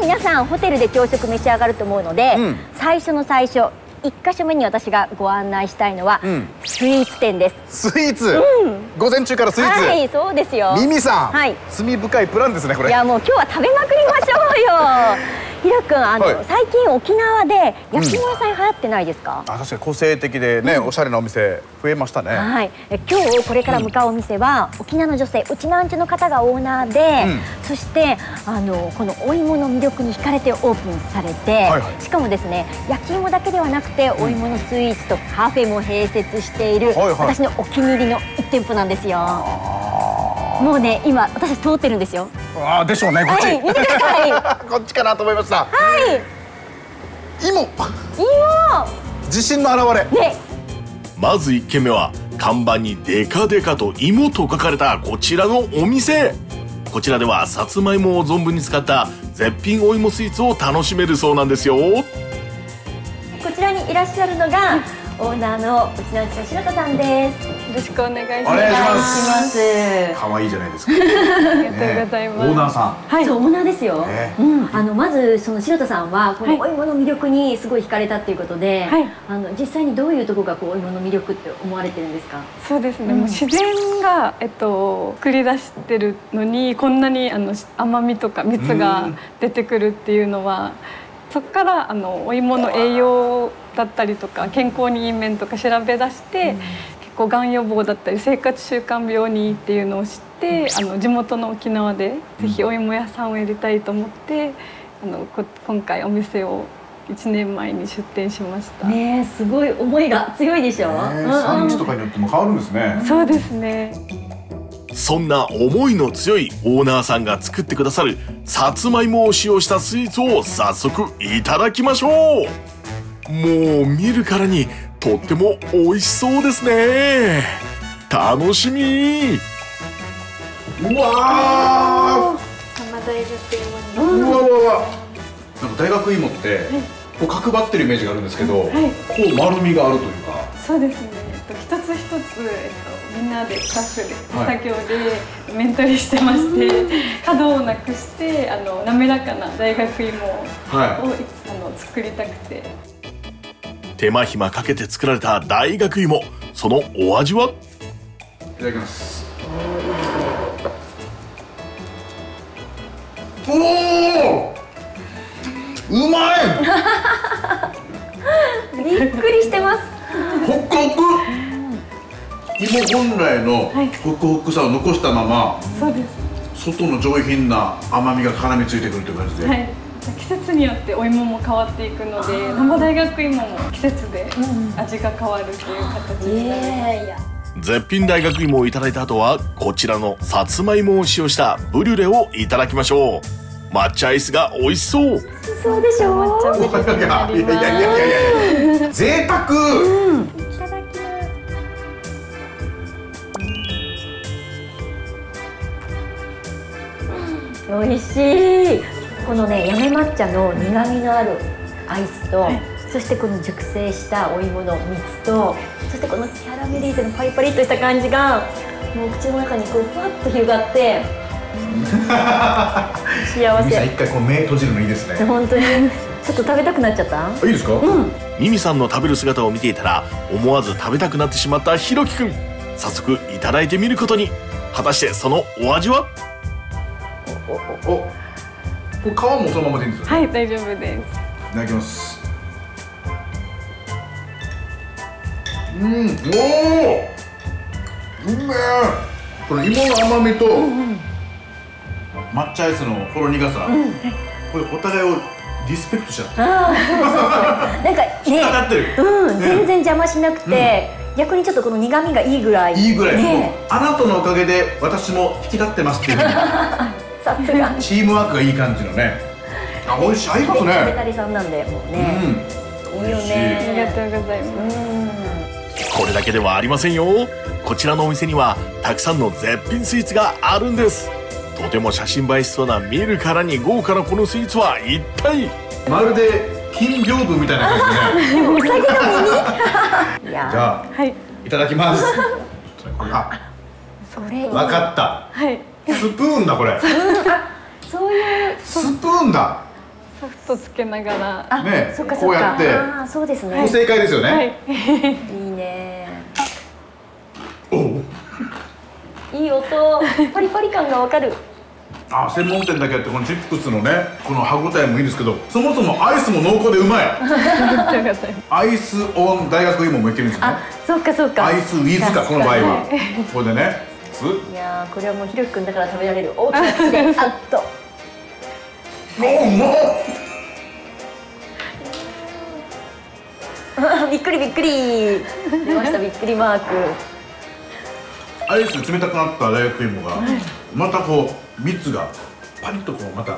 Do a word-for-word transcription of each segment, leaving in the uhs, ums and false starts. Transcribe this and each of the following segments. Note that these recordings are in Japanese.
皆さんホテルで朝食召し上がると思うので、うん、最初の最初いっかしょめに私がご案内したいのは、うん、スイーツ店です。 スイーツ、うん、午前中からスイーツ。 はい、そうですよ。 ミミさん、 はい、 罪深いプランですねこれ。 いやもう今日は食べまくりましょうよ。ひろくん、あの、はい、最近沖縄で焼き物屋さん流行ってないですか？ うん、あ、確かに個性的でね、うん、おしゃれなお店増えましたね。 はい、え今日これから向かうお店は、うん、沖縄の女性、うちなんちゅの方がオーナーで、うん、そしてあのこのお芋の魅力に惹かれてオープンされて、はいはい、しかもですね、焼き芋だけではなくて、お芋のスイーツとカフェも併設している、はいはい、私のお気に入りのいち店舗なんですよ。もうね、今私通ってるんですよ。 ああ、でしょうね、こっち。 はい、見てください。 こっちかなと思いました。 はい。 芋。 芋。 自信の表れ。 ね。 まずいっけんめは看板にデカデカと芋と書かれたこちらのお店。こちらではさつまいもを存分に使った絶品お芋スイーツを楽しめるそうなんですよ。こちらにいらっしゃるのがオーナーのうちなんちの白田さんです。よろしくお願いします。お願いします。 可愛いじゃないですか。 ありがとうございます。 オーナーさん。 はい、そう、オーナーですよ。うん、あのまずその白田さんはこのお芋の魅力にすごい惹かれたっていうことで、あの実際にどういうところがこうお芋の魅力って思われてるんですか？ そうですね。もう自然がえっと作り出してるのにこんなにあの甘みとか蜜が出てくるっていうのは、そこからあのお芋の栄養だったりとか健康にいい面とか調べ出して、うん、結構がん予防だったり生活習慣病にいいっていうのを知って、うん、あの地元の沖縄でぜひお芋屋さんをやりたいと思って、うん、あのこ今回お店をいちねんまえに出店しました。 ねえ、すごい思いが強いでしょ。 産地とかによっても変わるんですね。 そうですね。 そんな思いの強いオーナーさんが作ってくださるさつまいもを使用したスイーツを早速いただきましょう。もう見るからにとっても美味しそうですね。楽しみ。 うわー、 玉大学芋に、 うわうわわ、なんか大学芋ってこう角張ってるイメージがあるんですけど、はい、こう丸みがあるというか。 そうですね。えっと一つ一つ、えっと、みんなでスタッフで手作業で面取りしてまして、はい、角をなくしてあの滑らかな大学芋を、はい、あの作りたくて。 手間暇かけて作られた大学芋、そのお味は？ いただきます。おお、うまい。 びっくりしてます。 ホクホク。芋本来のホクホクさを残したまま、 そうです。 外の上品な甘みが絡みついてくるという感じで。はい、 季節によってお芋も変わっていくので、生大学芋も季節で味が変わるという形になります。 絶品大学芋をいただいた後はこちらのさつまいもを使用したブリュレをいただきましょう。抹茶アイスが美味しそう。 そうでしょう。 抹茶ブリュレになります。 いやいやいやいや、贅沢。うん、 いただきます。 美味しい。このね、八女抹茶の苦味のあるアイスと、はい、そしてこの熟成したお芋の蜜と、そしてこのキャラメリーゼのパリパリっとした感じがもう口の中にこうふわっと広がって幸せ。 一回こう目閉じるのいいですね。 本当にちょっと食べたくなっちゃった。 いいですか？うん。 ミミさんの食べる姿を見ていたら思わず食べたくなってしまったひろきくん。早速いただいてみることに。果たしてそのお味は？ おおお、これ皮もそのままでいいんですよね？ はい、大丈夫です。 いただきます。うん、おお、うめえ。この芋の甘みと抹茶アイスのほろ苦さ、うん、これお互いをリスペクトしちゃって。ああ、そうそうそう。 なんかね、かかってる。うん、全然邪魔しなくて、うん、逆にちょっとこの苦味がいいぐらい。 いいぐらい。ね、あなたのおかげで私も引き立ってますっていう。 さすが。 チームワークがいい感じのね。あ、美味しい。合いますね。 ベタリさんなんでもうね。うん。いいよね。 ありがとうございます。 これだけではありませんよ。こちらのお店にはたくさんの絶品スイーツがあるんです。とても写真映えしそうな見るからに豪華なこのスイーツは一体？ まるで金屏風みたいな感じね。 うさぎの耳。 じゃあ、はい、いただきます。あ、 それわかった。 はい。 スプーンだこれ。 そういうスプーンだ。 ソフトつけながら。 あ、 ねそっかそっか。 こうやってああ、そうですね。 不正解ですよね。 はい。 いいね。 おお。 いい音、パリパリ感がわかる。 あ、専門店だけあってこのチップスのねこの歯ごたえもいいですけど、そもそもアイスも濃厚でうまい。アイスオン大学芋もいけるんですよね。 あ、そっかそっか。 アイスウィズかこの場合は。これでね。 いやー、これはもうひろきくんだから食べられる大きな口であっと。 もうもう。びっくりびっくり。出ましたびっくりマーク。 アイス冷たくなった大学芋がまたこう蜜がパリッとこうまた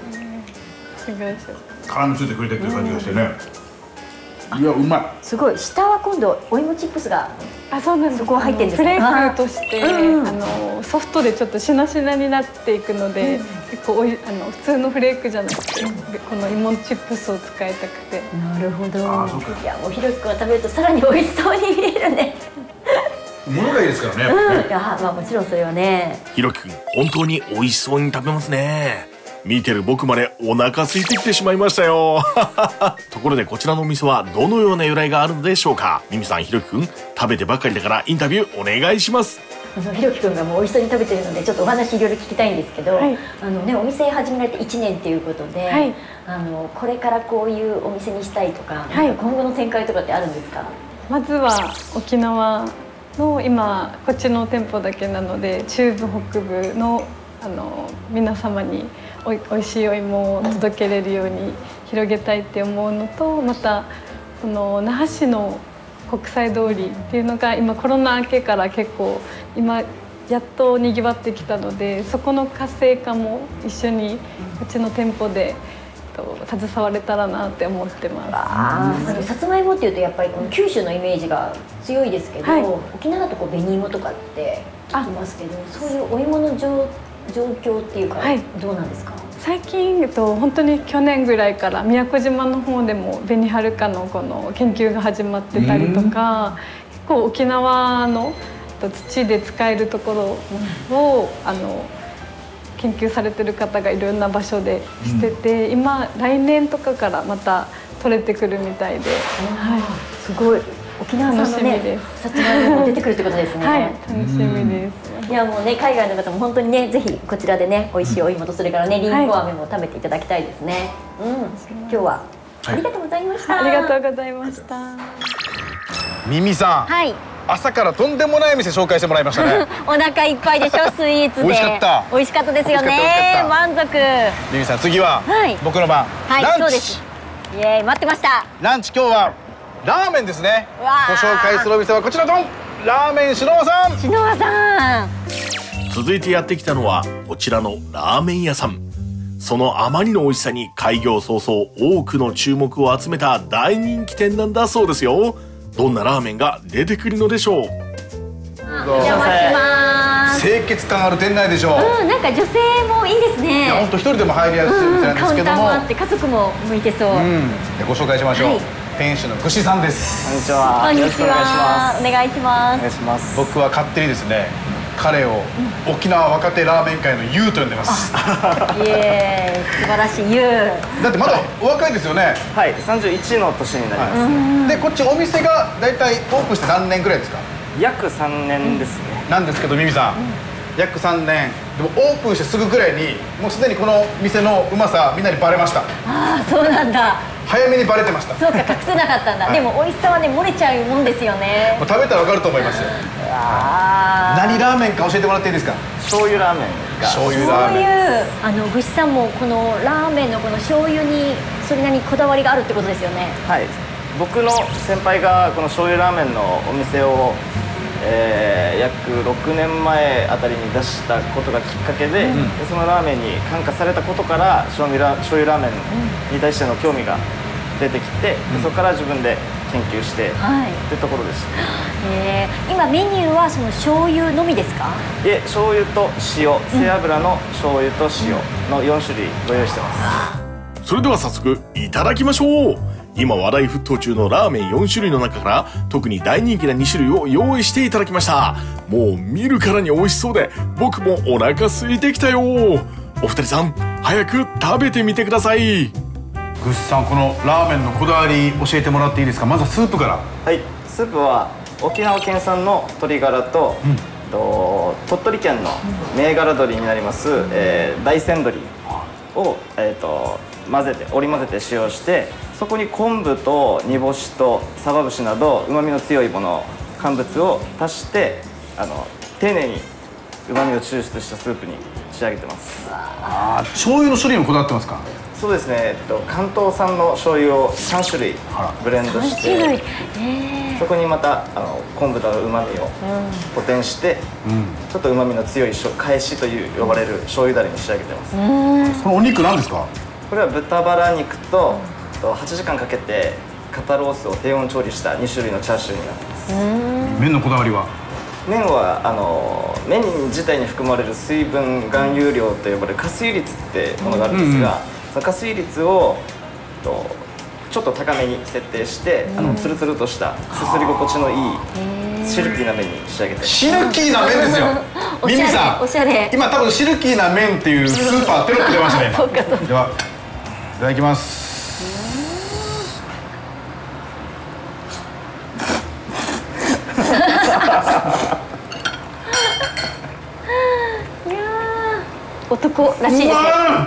絡みついてくれてっていう感じがしてね。いや、うまい。 すごい。下は今度お芋チップスが。 あ、そうなんです。 そこは入ってんですフレークとして、 うん、 あのソフトでちょっとしなしなになっていくので、うん、結構おいあの普通のフレークじゃなくて、うん、この芋チップスを使いたくて。 なるほど。いや、もうひろきくんが食べるとさらに美味しそうに見えるね。 物がいいですからね。 うん、いや、まあもちろんそれはね。 ひろきくん本当に美味しそうに食べますね。見てる僕までお腹空いてきてしまいましたよ。ところでこちらのお店はどのような由来があるのでしょうか。ミミさん、ひろきくん食べてばっかりだからインタビューお願いします。 あのひろきくんがもう美味しそうに食べてるのでちょっとお話いろいろ聞きたいんですけど、はい、あのね、お店始められていちねんということで、はい、あのこれからこういうお店にしたいとか、はい、なんか今後の展開とかってあるんですか。 まずは沖縄の今こっちの店舗だけなので中部北部のあの皆様におい、おいしいお芋を届けれるように広げたいって思うのと、またこの那覇市の国際通りっていうのが今コロナ明けから結構今やっとにぎわってきたので、そこの活性化も一緒にうちの店舗で携われたらなって思ってます。 ああ、さつまいもっていうとやっぱりこの九州のイメージが強いですけど、はい、沖縄だとこう紅芋とかって聞きますけど、そういうお芋の状状況っていうか、はい、どうなんですか。 最近、えっと、本当に去年ぐらいから宮古島の方でも紅はるかのこの研究が始まってたりとか、結構沖縄の土で使えるところを、うん、あの研究されてる方がいろんな場所でしてて、うん、今来年とかからまた取れてくるみたいで、 はい、すごい沖縄産のねさつまいもも出てくるってことですね。 はい、楽しみです。 いや、もうね、海外の方も本当にね、ぜひこちらでね、美味しいお芋とそれからね、りんご飴も食べていただきたいですね。うん、今日はありがとうございました。 ありがとうございました。 ミミさん。はい。朝からとんでもない店紹介してもらいましたね。 お腹いっぱいでしょ、スイーツで。 美味しかった。 美味しかったですよね。満足。 ミミさん、次は僕の番。 はい、そうです。イエーイ、待ってました。 ランチ今日はラーメンですね。ご紹介するお店はこちら、ドン。ラーメン篠和さん。 篠和さん。 続いてやってきたのはこちらのラーメン屋さん。そのあまりの美味しさに開業早々多くの注目を集めた大人気店なんだそうですよ。どんなラーメンが出てくるのでしょう。 お邪魔します。 清潔感ある店内でしょう。 うん、なんか女性もいいですね。 いや、本当一人でも入りやすいみたいなんですけども、 カウンターもあって家族も向いてそう。うん、 ご紹介しましょう。はい、店主の串さんです。 こんにちは。 こんにちは。お願いします。 お願いします。 僕は勝手にですね、彼を沖縄若手ラーメン界のユウと呼んでます。 イエーイ、素晴らしいユウ。 だってまだお若いですよね。 はい、さんじゅういちの年になります。 はい、で、こっちお店がだいたいオープンして何年ぐらいですか。 約さんねんですね。 なんですけど、ミミさん、うん、約さんねん。でもオープンしてすぐぐらいにもうすでにこの店のうまさみんなにバレました。ああ、そうなんだ。 早めにバレてました。 そうか、隠せなかったんだ。はい、でも美味しさはね、漏れちゃうもんですよね。 もう食べたらわかると思いますよ。あ、何ラーメンか教えてもらっていいですか。 醤油ラーメンが。 醤油ラーメン。 そういう、あの、ぐしさんもこのラーメンのこの醤油にそれなりにこだわりがあるってことですよね。 はい、僕の先輩がこの醤油ラーメンのお店をえー、約ろくねんまえあたりに出したことがきっかけで、うん、でそのラーメンに感化されたことから醤油ラ、醤油ラーメンに対しての興味が出てきて、うん、でそこから自分で研究して、はい、ってところでした。 えー、今メニューはその醤油のみですか。 いえ、醤油と塩、背脂の醤油と塩のよん種類ご用意してます。 うん、それでは早速いただきましょう。今話題沸騰中のラーメンよん種類の中から特に大人気なに種類を用意していただきました。もう見るからに美味しそうで僕もお腹空いてきたよ。お二人さん、早く食べてみてください。 グッさん、このラーメンのこだわり教えてもらっていいですか。まずはスープから。 はい、スープは沖縄県産の鶏ガラと、うん、と鳥取県の銘柄鶏になります、うん、えー、大山鶏を、えー、と混ぜて織り混ぜて使用して、そこに昆布と煮干しとサバ節などうまみの強いもの乾物を足して、あの丁寧にうまみを抽出したスープに仕上げてます。 ああ、醤油の種類もこだわってますか。 そうですね、えっと、関東産の醤油をさん種類ブレンドして、えー、そこにまたあの昆布とうまみを補填して、うん、ちょっとうまみの強い返しという呼ばれる醤油だれに仕上げてます。 そのお肉何ですか。 これは豚バラ肉とはちじかんかけて肩ロースを低温調理したに種類のチャーシューになってます。 麺のこだわりは。 麺はあの麺自体に含まれる水分含有量と呼ばれる加水率ってものがあるんですが、うんうん、その加水率をとちょっと高めに設定して、うん、あのツルツルとしたすすり心地のいいシルキーな麺に仕上げてます。 シルキーな麺ですよ。ミミさん、 おしゃれ。 今多分シルキーな麺っていうスーパーテロップ出ましたね。では、いただきます。 いやー、男らしいですね。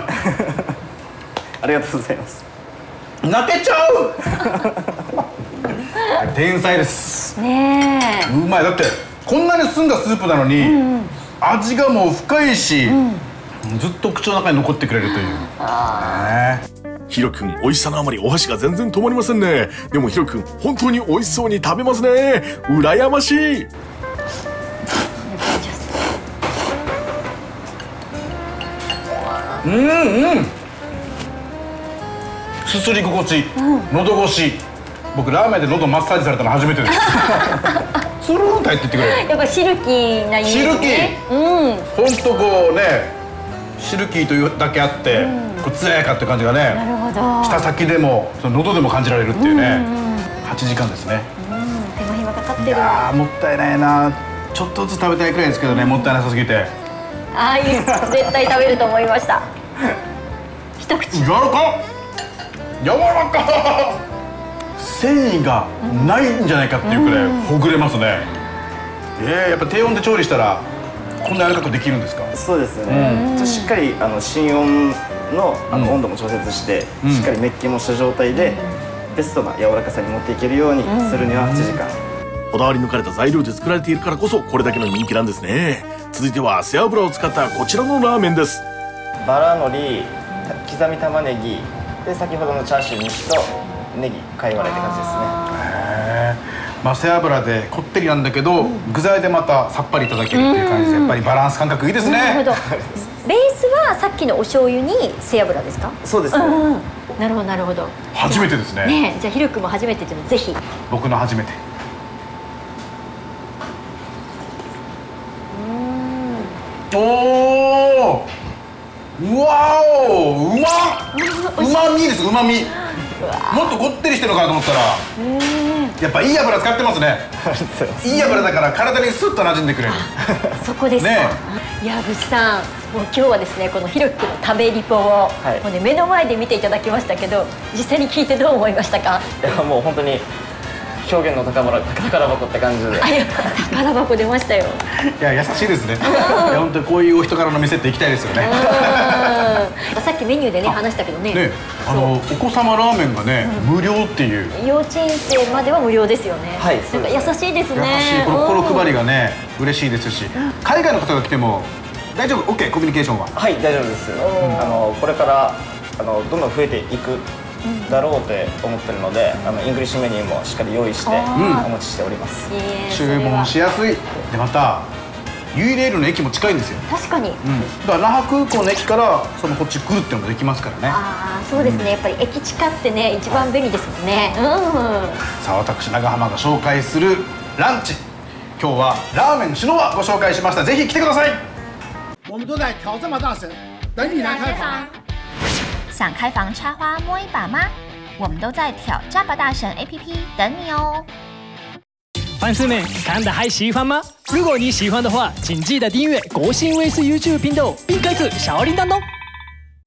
ありがとうございます。 泣けちゃう。天才です。 ねえ。 うまい。だってこんなに澄んだスープなのに、うんうん、味がもう深いし、うん、ずっと口の中に残ってくれるという。あヒロ君、美味しさのあまりお箸が全然止まりませんね。でもヒロ君、本当に美味しそうに食べますね。羨ましい。 うんうん。すすり心地、うん、喉越し。僕ラーメンで喉マッサージされたの初めてです。スルーンと入ってってくれる。 やっぱシルキーなイメージ、ね。 シルキー。うん。本当こうね、シルキーというだけあって、うん、こう艶やかって感じがね。 なるほど。 舌先でもその喉でも感じられるっていうね。はちじかんですね。 うん、手間暇かかってる。 いやー、もったいないな。ちょっとずつ食べたいくらいですけどね、もったいなさすぎて。 ああ、いい。絶対食べると思いました。一口。 柔らか。柔らか。繊維がないんじゃないかっていうくらいほぐれますね。ええ、やっぱ低温で調理したらこんな柔らかくできるんですか。 そうですね、うん、しっかりあの芯温 の, あの温度も調節して、うん、しっかり滅菌もした状態で、うん、ベストな柔らかさに持っていけるようにするにははちじかん、うん、 こだわり抜かれた材料で作られているからこそこれだけの人気なんですね。続いては背脂を使ったこちらのラーメンです。 バラ海苔、刻み玉ねぎで先ほどのチャーシューにしとネギ、貝割れって感じですね。 へー、まあ、背脂でこってりなんだけど、うん、具材でまたさっぱりいただけるっていう感じで、やっぱりバランス感覚いいですね。 なるほど。ベースはさっきのお醤油に背脂ですか。 そうですね、うんうん、 なるほどなるほど。 初めてですね。 ね、じゃあヒロ君も初めてっていうのぜひ。 僕の初めて。うん、おー、うわお、うまっ。うまみです。うまみ。もっとこってりしてるのかなと思ったら、やっぱいい油使ってますね。いい油だから体にスッと馴染んでくれる。 そこですか。ね、いや、ぐっさん、もう今日はですね、このヒロ君の食べリポを、はい、もうね、目の前で見ていただきましたけど、実際に聞いてどう思いましたか。 いや、もう本当に表現の宝宝箱って感じで。 あ、いや、宝箱出ましたよ。 いや、優しいですね。いや、本当にこういうお人柄の店って行きたいですよね。 さっきメニューでね、話したけどね。ね、 あのお子様ラーメンがね、無料っていう。 幼稚園生までは無料ですよね。 はい。 なんか優しいですね。 優しい、この心配りがね、嬉しいですし、海外の方が来ても大丈夫、オッケー、コミュニケーションは。 はい、大丈夫です。あのこれからあのどんどん増えていくだろうって思ってるので、あのイングリッシュメニューもしっかり用意してお持ちしております。 注文しやすい。でまたユイレールの駅も近いんですよ。 確かに。 だから那覇空港の駅からそのこっち来るっていうのもできますからね。 ああ、そうですね。やっぱり駅近ってね、一番便利ですもんね。うん。 さあ、私長浜が紹介するランチ、今日はラーメンシノワご紹介しました。ぜひ来てください。 我们都在挑战吧大神，等你来开房。 想开房插花摸一把吗？我们都在挑战吧大神 A P P 等你哦。 粉丝们看得还喜欢吗？如果你喜欢的话，请记得订阅国信卫视 YouTube 频道，并开启小铃铛哦。